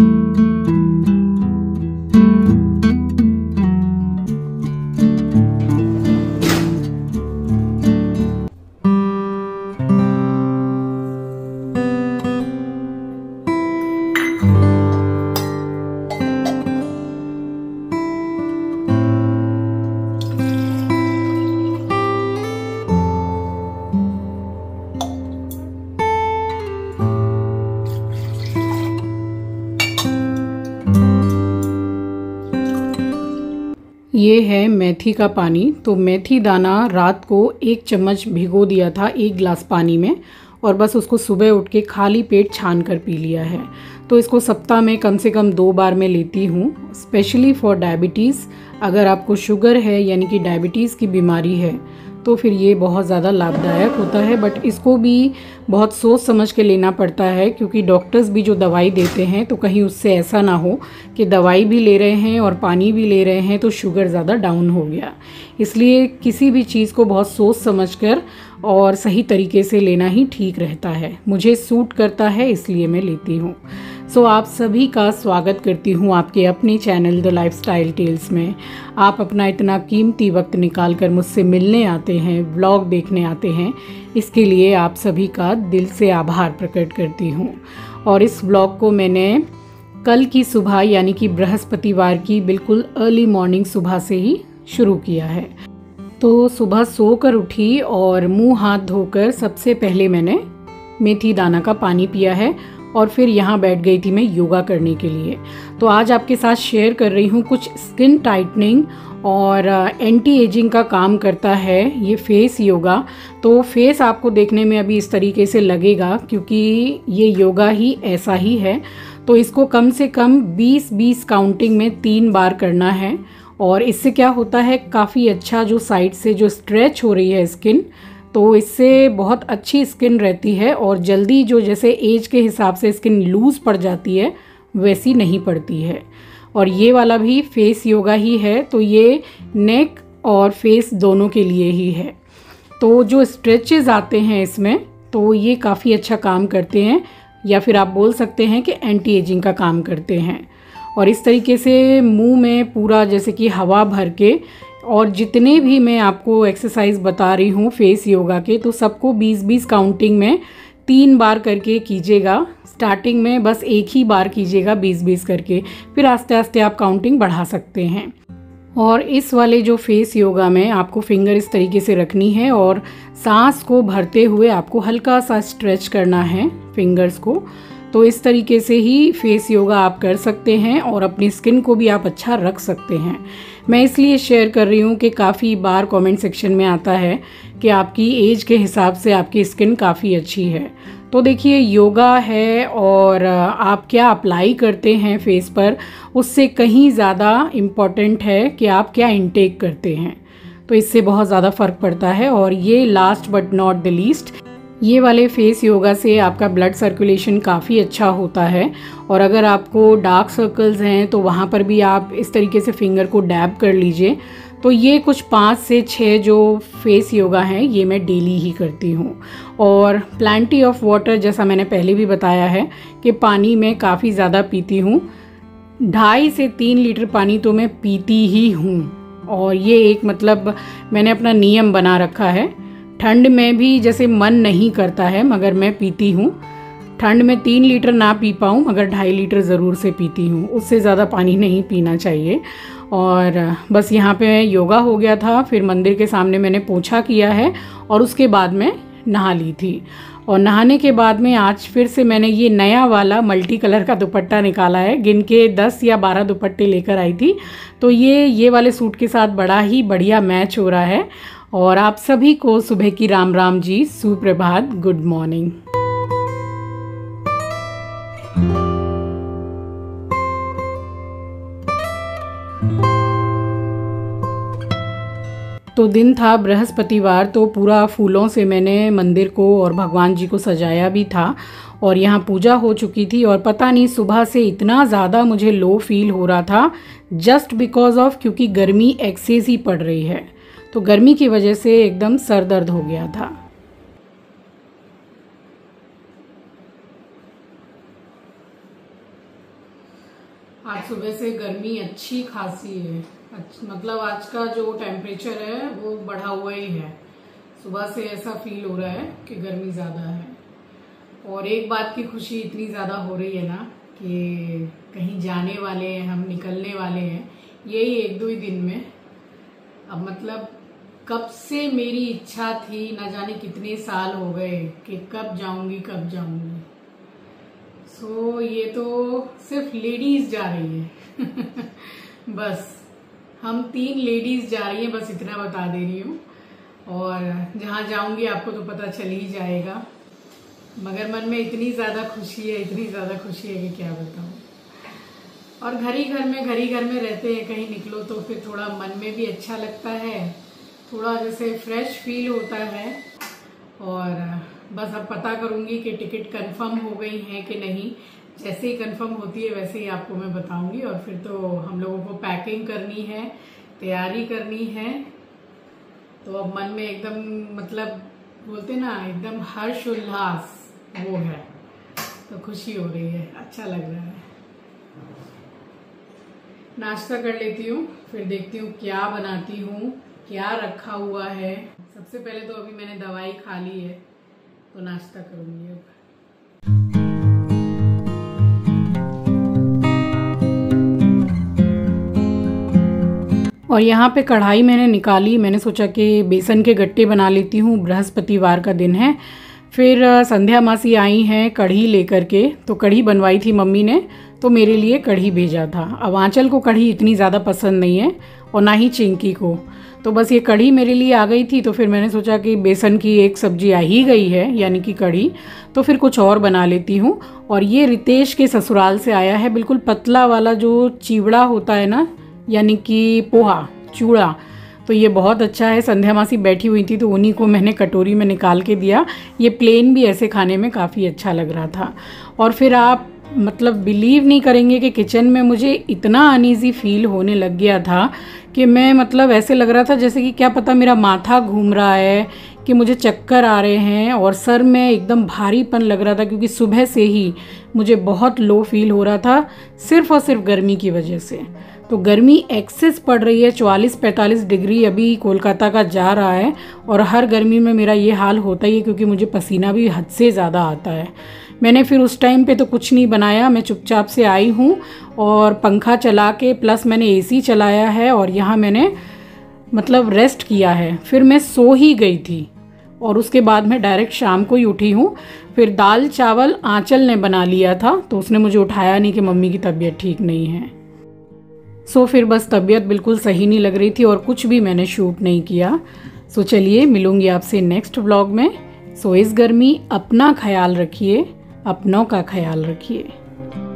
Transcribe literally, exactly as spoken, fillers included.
ये है मेथी का पानी। तो मेथी दाना रात को एक चम्मच भिगो दिया था एक गिलास पानी में, और बस उसको सुबह उठ के खाली पेट छान कर पी लिया है। तो इसको सप्ताह में कम से कम दो बार मैं लेती हूँ, स्पेशली फॉर डायबिटीज़। अगर आपको शुगर है यानी कि डायबिटीज़ की बीमारी है तो फिर ये बहुत ज़्यादा लाभदायक होता है। बट इसको भी बहुत सोच समझ के लेना पड़ता है, क्योंकि डॉक्टर्स भी जो दवाई देते हैं तो कहीं उससे ऐसा ना हो कि दवाई भी ले रहे हैं और पानी भी ले रहे हैं तो शुगर ज़्यादा डाउन हो गया। इसलिए किसी भी चीज़ को बहुत सोच समझ कर और सही तरीके से लेना ही ठीक रहता है। मुझे सूट करता है इसलिए मैं लेती हूँ। सो आप सभी का स्वागत करती हूँ आपके अपने चैनल द लाइफस्टाइल टेल्स में। आप अपना इतना कीमती वक्त निकाल कर मुझसे मिलने आते हैं, व्लॉग देखने आते हैं, इसके लिए आप सभी का दिल से आभार प्रकट करती हूँ। और इस व्लॉग को मैंने कल की सुबह यानी कि बृहस्पतिवार की बिल्कुल अर्ली मॉर्निंग सुबह से ही शुरू किया है। तो सुबह सोकर उठी और मुंह हाथ धोकर सबसे पहले मैंने मेथी दाना का पानी पिया है, और फिर यहाँ बैठ गई थी मैं योगा करने के लिए। तो आज आपके साथ शेयर कर रही हूँ कुछ स्किन टाइटनिंग और एंटी एजिंग का काम करता है ये फेस योगा। तो फेस आपको देखने में अभी इस तरीके से लगेगा क्योंकि ये योगा ही ऐसा ही है। तो इसको कम से कम बीस बीस काउंटिंग में तीन बार करना है, और इससे क्या होता है, काफ़ी अच्छा जो साइड से जो स्ट्रेच हो रही है स्किन, तो इससे बहुत अच्छी स्किन रहती है। और जल्दी जो जैसे एज के हिसाब से स्किन लूज़ पड़ जाती है वैसी नहीं पड़ती है। और ये वाला भी फेस योगा ही है, तो ये नेक और फेस दोनों के लिए ही है। तो जो स्ट्रेचेस आते हैं इसमें तो ये काफ़ी अच्छा काम करते हैं, या फिर आप बोल सकते हैं कि एंटी एजिंग का काम करते हैं। और इस तरीके से मुंह में पूरा जैसे कि हवा भर के, और जितने भी मैं आपको एक्सरसाइज बता रही हूँ फेस योगा के, तो सबको बीस बीस काउंटिंग में तीन बार करके कीजिएगा। स्टार्टिंग में बस एक ही बार कीजिएगा बीस बीस करके, फिर आस्ते आस्ते आप काउंटिंग बढ़ा सकते हैं। और इस वाले जो फेस योगा में आपको फिंगर इस तरीके से रखनी है और सांस को भरते हुए आपको हल्का सा स्ट्रेच करना है फिंगर्स को। तो इस तरीके से ही फेस योगा आप कर सकते हैं और अपनी स्किन को भी आप अच्छा रख सकते हैं। मैं इसलिए शेयर कर रही हूँ कि काफ़ी बार कमेंट सेक्शन में आता है कि आपकी एज के हिसाब से आपकी स्किन काफ़ी अच्छी है। तो देखिए, योगा है और आप क्या अप्लाई करते हैं फेस पर, उससे कहीं ज़्यादा इम्पॉर्टेंट है कि आप क्या इंटेक करते हैं। तो इससे बहुत ज़्यादा फ़र्क पड़ता है। और ये last but not the least, ये वाले फेस योगा से आपका ब्लड सर्कुलेशन काफ़ी अच्छा होता है। और अगर आपको डार्क सर्कल्स हैं तो वहाँ पर भी आप इस तरीके से फिंगर को डैब कर लीजिए। तो ये कुछ पाँच से छः जो फेस योगा हैं ये मैं डेली ही करती हूँ। और प्लेंटी ऑफ वाटर, जैसा मैंने पहले भी बताया है कि पानी मैं काफ़ी ज़्यादा पीती हूँ। ढाई से तीन लीटर पानी तो मैं पीती ही हूँ। और ये एक मतलब मैंने अपना नियम बना रखा है। ठंड में भी जैसे मन नहीं करता है मगर मैं पीती हूँ। ठंड में तीन लीटर ना पी पाऊँ मगर ढाई लीटर ज़रूर से पीती हूँ। उससे ज़्यादा पानी नहीं पीना चाहिए। और बस यहाँ पे योगा हो गया था, फिर मंदिर के सामने मैंने पोछा किया है और उसके बाद मैं नहा ली थी। और नहाने के बाद में आज फिर से मैंने ये नया वाला मल्टी कलर का दुपट्टा निकाला है। गिन के दस या बारह दुपट्टे लेकर आई थी, तो ये ये वाले सूट के साथ बड़ा ही बढ़िया मैच हो रहा है। और आप सभी को सुबह की राम राम जी, सुप्रभात, गुड मॉर्निंग। तो दिन था बृहस्पतिवार, तो पूरा फूलों से मैंने मंदिर को और भगवान जी को सजाया भी था। और यहाँ पूजा हो चुकी थी। और पता नहीं सुबह से इतना ज़्यादा मुझे लो फील हो रहा था, जस्ट बिकॉज ऑफ क्योंकि गर्मी एक्सेस ही पड़ रही है। तो गर्मी की वजह से एकदम सर दर्द हो गया था। आज सुबह से गर्मी अच्छी खासी है। मतलब आज का जो टेम्परेचर है वो बढ़ा हुआ ही है। सुबह से ऐसा फील हो रहा है कि गर्मी ज़्यादा है। और एक बात की खुशी इतनी ज़्यादा हो रही है ना कि कहीं जाने वाले हैं, हम निकलने वाले हैं यही एक दो ही दिन में। अब मतलब कब से मेरी इच्छा थी, ना जाने कितने साल हो गए कि कब जाऊंगी कब जाऊंगी। सो so, ये तो सिर्फ लेडीज जा रही है बस हम तीन लेडीज जा रही हैं, बस इतना बता दे रही हूँ। और जहाँ जाऊंगी आपको तो पता चल ही जाएगा, मगर मन में इतनी ज़्यादा खुशी है, इतनी ज़्यादा खुशी है कि क्या बताऊँ। और घर ही घर में घर ही घर में रहते हैं, कहीं निकलो तो फिर थोड़ा मन में भी अच्छा लगता है, थोड़ा जैसे फ्रेश फील होता है। और बस अब पता करूंगी कि टिकट कंफर्म हो गई है कि नहीं। जैसे ही कंफर्म होती है वैसे ही आपको मैं बताऊंगी। और फिर तो हम लोगों को पैकिंग करनी है, तैयारी करनी है। तो अब मन में एकदम मतलब बोलते ना एकदम हर्ष उल्लास वो है, तो खुशी हो रही है, अच्छा लग रहा है। नाश्ता कर लेती हूँ, फिर देखती हूँ क्या बनाती हूँ, क्या रखा हुआ है। सबसे पहले तो अभी मैंने दवाई खा ली है, तो नाश्ता करूंगी अब। और यहाँ पे कढ़ाई मैंने निकाली, मैंने सोचा कि बेसन के गट्टे बना लेती हूँ, बृहस्पतिवार का दिन है। फिर संध्या मासी आई हैं कढ़ी लेकर के, तो कढ़ी बनवाई थी मम्मी ने, तो मेरे लिए कढ़ी भेजा था। अब आंचल को कढ़ी इतनी ज़्यादा पसंद नहीं है और ना ही चिंकी को, तो बस ये कढ़ी मेरे लिए आ गई थी। तो फिर मैंने सोचा कि बेसन की एक सब्जी आ ही गई है यानी कि कढ़ी, तो फिर कुछ और बना लेती हूँ। और ये रितेश के ससुराल से आया है, बिल्कुल पतला वाला जो चिवड़ा होता है ना, यानी कि पोहा चूड़ा, तो ये बहुत अच्छा है। संध्या मासी बैठी हुई थी तो उन्हीं को मैंने कटोरी में निकाल के दिया। ये प्लेन भी ऐसे खाने में काफ़ी अच्छा लग रहा था। और फिर आप मतलब बिलीव नहीं करेंगे कि किचन में मुझे इतना अनईज़ी फील होने लग गया था कि मैं मतलब ऐसे लग रहा था जैसे कि क्या पता मेरा माथा घूम रहा है, कि मुझे चक्कर आ रहे हैं और सर में एकदम भारीपन लग रहा था, क्योंकि सुबह से ही मुझे बहुत लो फील हो रहा था सिर्फ़ और सिर्फ गर्मी की वजह से। तो गर्मी एक्सेस पड़ रही है, चवालीस पैंतालीस डिग्री अभी कोलकाता का जा रहा है। और हर गर्मी में मेरा ये हाल होता ही है, क्योंकि मुझे पसीना भी हद से ज़्यादा आता है। मैंने फिर उस टाइम पे तो कुछ नहीं बनाया, मैं चुपचाप से आई हूँ और पंखा चला के प्लस मैंने एसी चलाया है और यहाँ मैंने मतलब रेस्ट किया है। फिर मैं सो ही गई थी और उसके बाद मैं डायरेक्ट शाम को ही उठी हूँ। फिर दाल चावल आंचल ने बना लिया था, तो उसने मुझे उठाया नहीं कि मम्मी की तबीयत ठीक नहीं है। सो फिर बस तबीयत बिल्कुल सही नहीं लग रही थी और कुछ भी मैंने शूट नहीं किया। सो चलिए मिलूंगी आपसे नेक्स्ट व्लॉग में। सो इस गर्मी अपना ख्याल रखिए, अपनों का ख्याल रखिए।